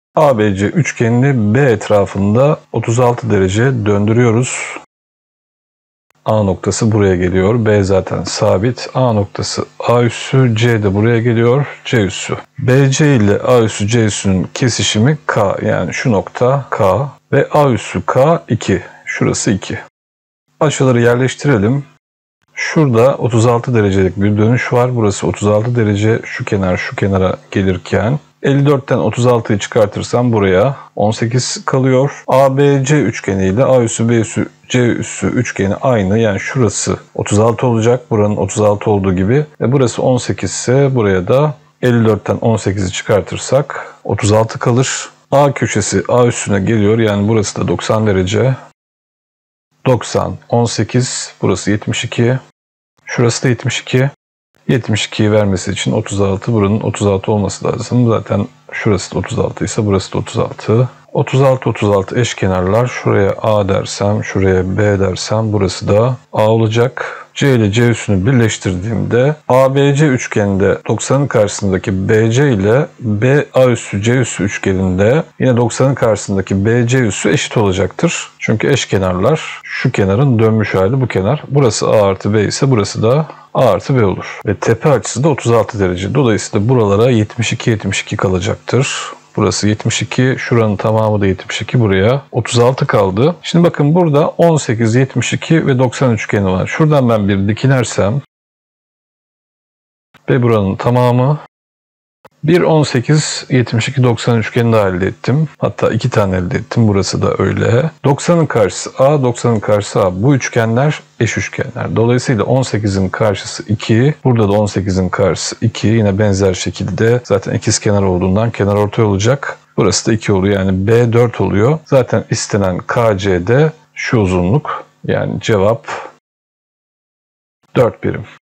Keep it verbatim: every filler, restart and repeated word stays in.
A B C üçgenini B etrafında otuz altı derece döndürüyoruz. A noktası buraya geliyor. B zaten sabit. A noktası A üssü, C de buraya geliyor. C üssü. B C ile A üssü C üssünün kesişimi K. Yani şu nokta K. Ve A üssü K iki. Şurası iki. Açıları yerleştirelim. Şurada otuz altı derecelik bir dönüş var. Burası otuz altı derece. Şu kenar şu kenara gelirken elli dörtten otuz altıyı çıkartırsam buraya on sekiz kalıyor. A B C üçgeni ile A üssü B üssü C üssü üçgeni aynı. Yani şurası otuz altı olacak. Buranın otuz altı olduğu gibi. Ve burası on sekiz ise buraya da elli dörtten on sekizi çıkartırsak otuz altı kalır. A köşesi A üssüne geliyor. Yani burası da doksan derece. doksan, on sekiz, burası yetmiş iki. Şurası da yetmiş iki. yetmiş ikiyi vermesi için otuz altı, buranın otuz altı olması lazım. Zaten şurası da otuz altı ise burası da otuz altı. otuz altı otuz altı eşkenarlar. Şuraya A dersem, şuraya B dersem burası da A olacak. C ile C üssünü birleştirdiğimde A B C üçgeninde doksanın karşısındaki B C ile B A üssü C üssü üçgeninde yine doksanın karşısındaki B C üssü eşit olacaktır. Çünkü eşkenarlar şu kenarın dönmüş hali bu kenar. Burası A artı B ise burası da A artı B olur. Ve tepe açısı da otuz altı derece. Dolayısıyla buralara yetmiş iki yetmiş iki kalacaktır. Burası yetmiş iki, şuranın tamamı da yetmiş iki, buraya otuz altı kaldı. Şimdi bakın burada on sekiz, yetmiş iki ve doksan üçgeni var. Şuradan ben bir dikinersem ve buranın tamamı bir on sekiz, yetmiş iki, doksan üçgeni de elde ettim. Hatta iki tane elde ettim. Burası da öyle. doksanın karşısı A, doksanın karşısı A. Bu üçgenler eş üçgenler. Dolayısıyla on sekizin karşısı iki. Burada da on sekizin karşısı iki. Yine benzer şekilde zaten ikizkenar olduğundan kenarortay olacak. Burası da iki oluyor. Yani B dört oluyor. Zaten istenen K C'de şu uzunluk. Yani cevap dört birim.